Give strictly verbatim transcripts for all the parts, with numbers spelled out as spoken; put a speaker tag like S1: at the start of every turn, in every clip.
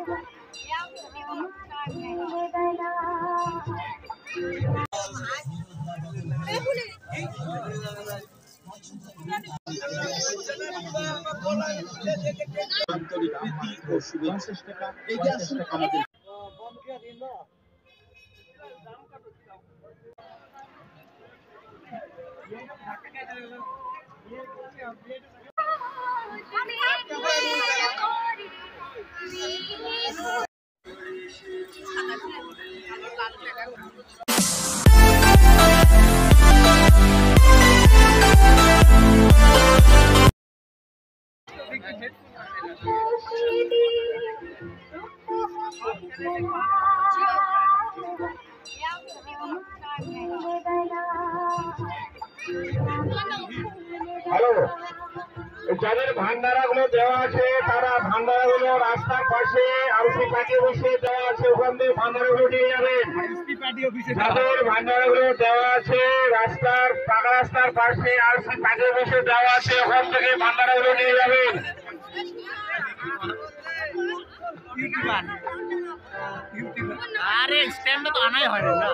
S1: আন্তরিক প্রীতি ও শুভেচ্ছা এগিয়ে আসুন আমাদের
S2: হ্যালো, যাদের ভান্ডারাগুলো দেওয়া আছে তারা ভান্ডারাগুলো রাস্তার পাশে আরসি পার্টি অফিসে দেওয়া আছে, ওখান থেকে ভান্ডারাগুলো নিয়ে যাবেন। যাদের ভান্ডারাগুলো দেওয়া আছে রাস্তার পাকা রাস্তার পাশে আরসি পার্টি অফিসে দেওয়া আছে, ওখান থেকে ভান্ডারাগুলো নিয়ে যাবেন।
S3: আরে স্ট্যান্ড তো আনাই হয় না।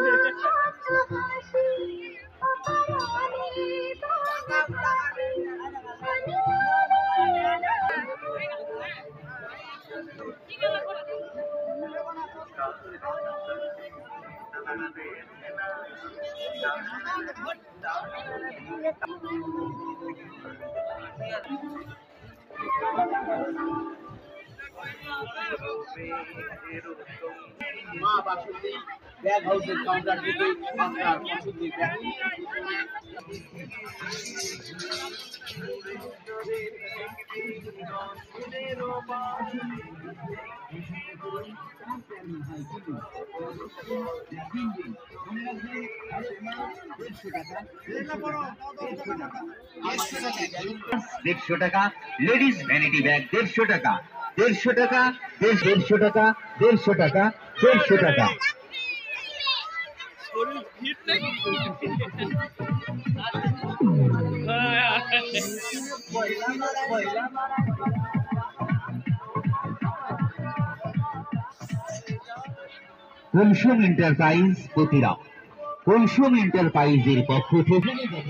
S1: মা বাসন্তী ব্যাগ হাউসের কাউন্টার থেকে আপনার পছন্দের ব্যাগ
S4: দেড়শো টাকা লেডিস ভ্যানিটি ব্যাগ দেড়শো টাকা দেড়শো টাকা দেড়শো টাকা দেড়শো টাকা দেড়শো টাকা কুলসুম এন্টারপ্রাইজ প্রতিরা কুলসুম এন্টারপ্রাইজের পক্ষ থেকে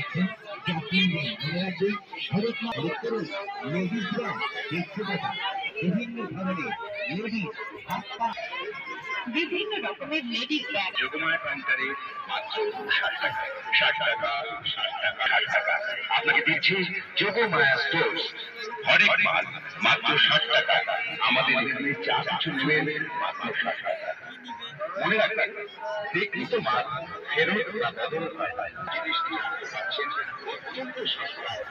S4: বিভিন্ন ধরনের লেডিস বিভিন্ন রকমের লেডিস ব্যাগ যোগমায়া কাউন্টারে মাত্র ষাট টাকা ষাট টাকা ষাট টাকা ষাট টাকা আপনাকে দিচ্ছি যোগমায়া স্টোর্স হরেক মাল মাত্র ষাট টাকা আমাদের এখানে যা কিছু নেবেন মাত্র ষাট টাকা মনে রাখবেন বিকৃত মাল ফেরত বা বদল পাল্টায় জিনিসটি আপনি পাচ্ছেন অত্যন্ত সস্তায়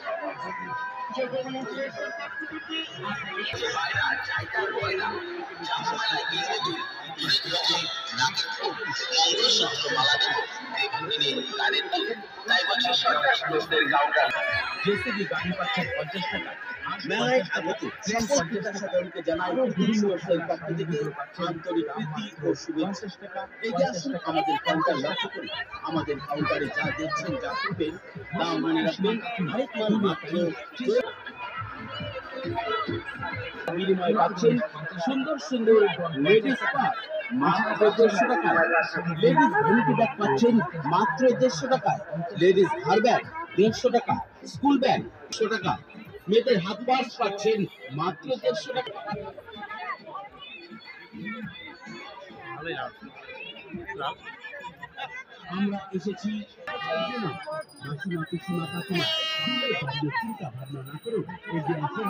S1: জেসিবি গাড়ি পাচ্ছেন পঞ্চাশ টাকা মেলায় আগত সাধারণকে জানাই বিভিন্ন ব্যবসায়ীর পক্ষ থেকে আন্তরিক প্রীতি ও শুভেচ্ছা টাকা এগিয়ে আসুন আমাদের কাউন্টার লক্ষ্য করে আমাদের কাউন্টারে যা দেখছেন যা করবেন তা মনে রাখবেন আরেক মাল মাত্র বিনিময়ে পাচ্ছেন সুন্দর সুন্দর লেডিস পার্ট মাত্র দেড়শো টাকায় লেডিস ভ্যানিটি ব্যাগ পাচ্ছেন মাত্র দেড়শো টাকায় লেডিস হার ব্যাগ দেড়শো টাকা স্কুল ব্যাগ দেড়শো টাকা মেয়েদের হাত পার্স পাচ্ছেন মাত্র দেড়শো টাকা আমরা এসেছি চিন্তা ভাবনা না করে এগিয়ে আসেন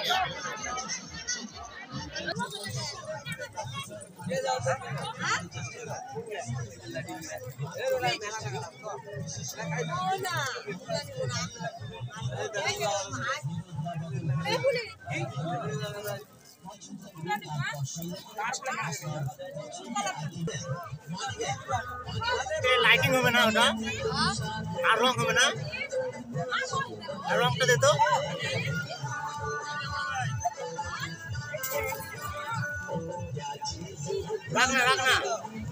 S1: আমাদের
S3: লাইটিং হবে না ওটা আর রং হবে না আর রংটা দে তো রাখ না রাখ না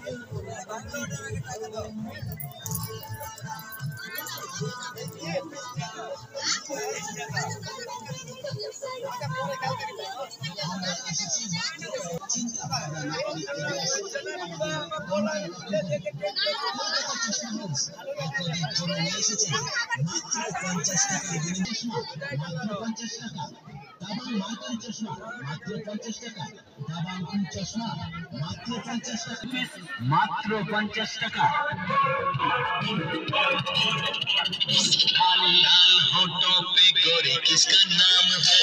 S1: মাত্র পঞ্চাশ টাকা
S4: लाल लाल होठों पे गोरी किसका नाम है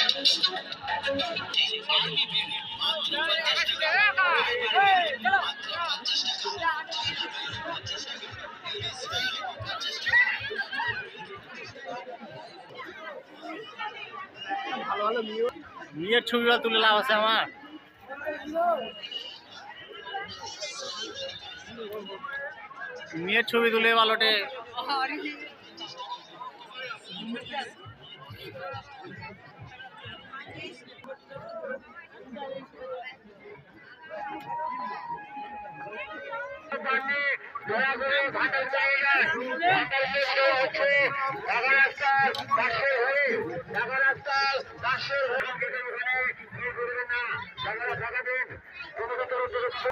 S3: মেয়ের ছবিগুলো তুলে লাভ আছে আমার মেয়ের ছবি তুলে ভালোটে
S2: দয়া করে ঘাটের জায়গায় ঘাটের চেষ্টা হচ্ছে ঢাকা রাস্তার পাশের হয়ে ঢাকা রাস্তার পাশের হয়ে গেটের ওখানে কি করবেন না জায়গাটা ফাঁকা দিন অনুগত হচ্ছে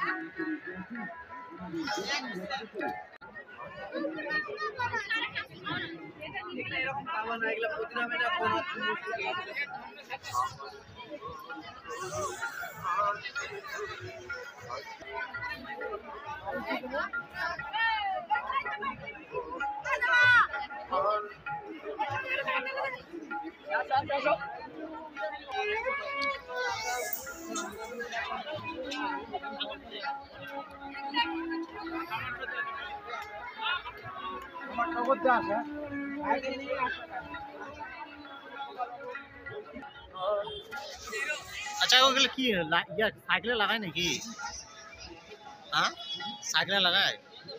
S3: আচ্ছা ওগুলো কি লা- ইয়া সাইকেলে লাগায় নাকি হ্যাঁ সাইকেলে লাগায়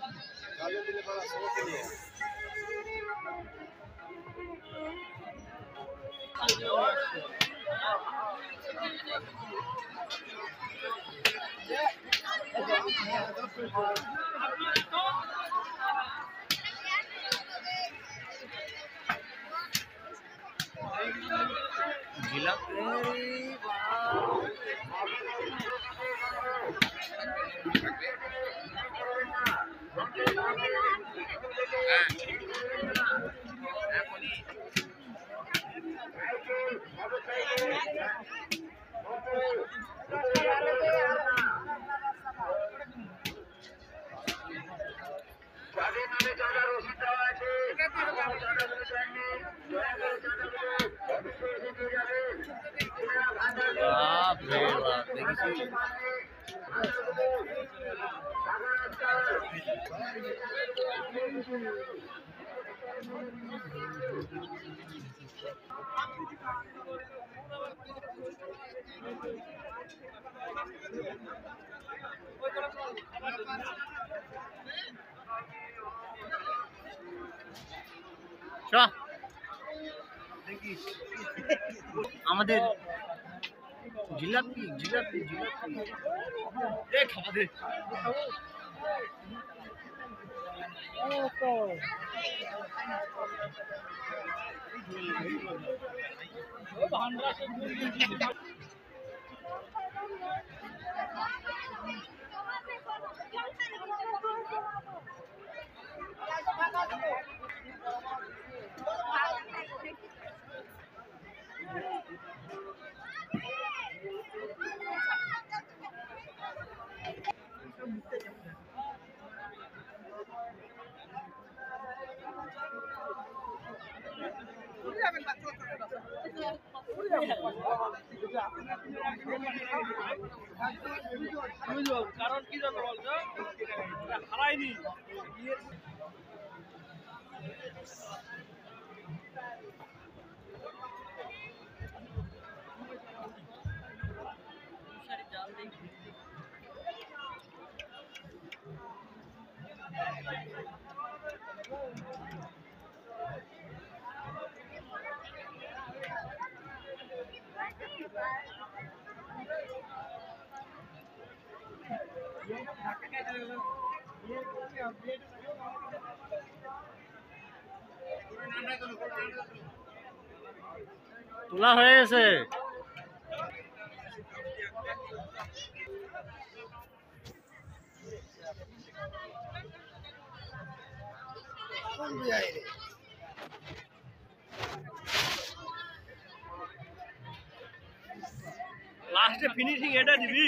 S2: যাদের নামে চাঁদা রসিদ দেওয়া আছে চাঁদাগুলো দেননি দয়া করে চাঁদাগুলো অফিসে এসে দিয়ে যাবেন এরা ভান্ডার
S3: বাপ রে বাপ দেখেছি চ আমাদের জিলাপি জিলাপি জিলাপি এ খাওয়া দে
S5: হারাইনি
S3: তোলা হয়ে গেছে।
S5: লাস্টে ফিনিশিং এটা দিবি।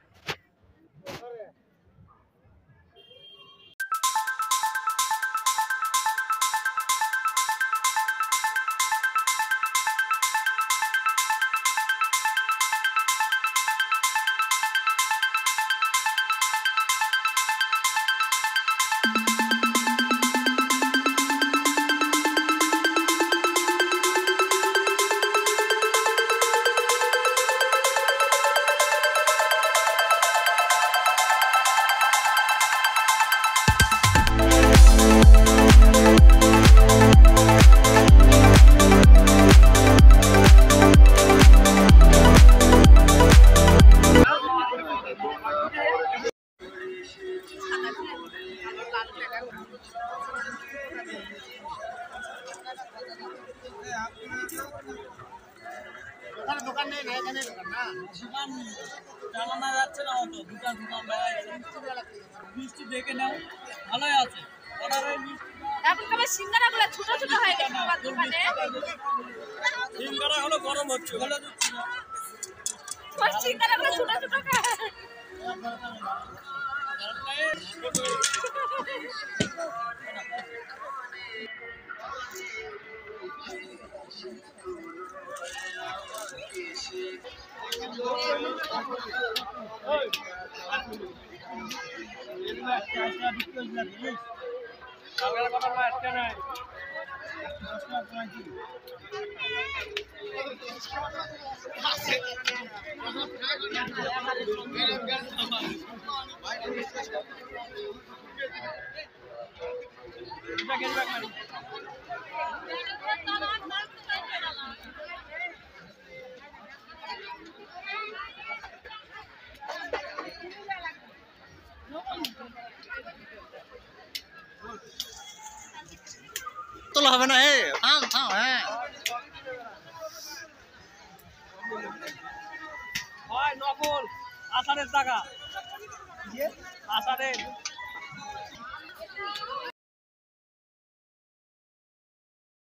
S3: দোকান নেই না, এখানে দোকান না, দোকান চালানো যাচ্ছে না অত, দোকান দোকান মিষ্টি দেখে নাও, ভালোই আছে।
S6: এখন তবে সিঙ্গারাগুলো ছোট ছোট হয়ে গেছে তোমার দোকানে।
S5: সিঙ্গারা হলো গরম হচ্ছে, হলো
S6: ওই সিঙ্গারাগুলো ছোট ছোট খায়।
S3: তোলা হবে না, এ থাম থাম। হ্যাঁ
S5: নকল আষাঢ়ের টাকা, আষাঢ়ের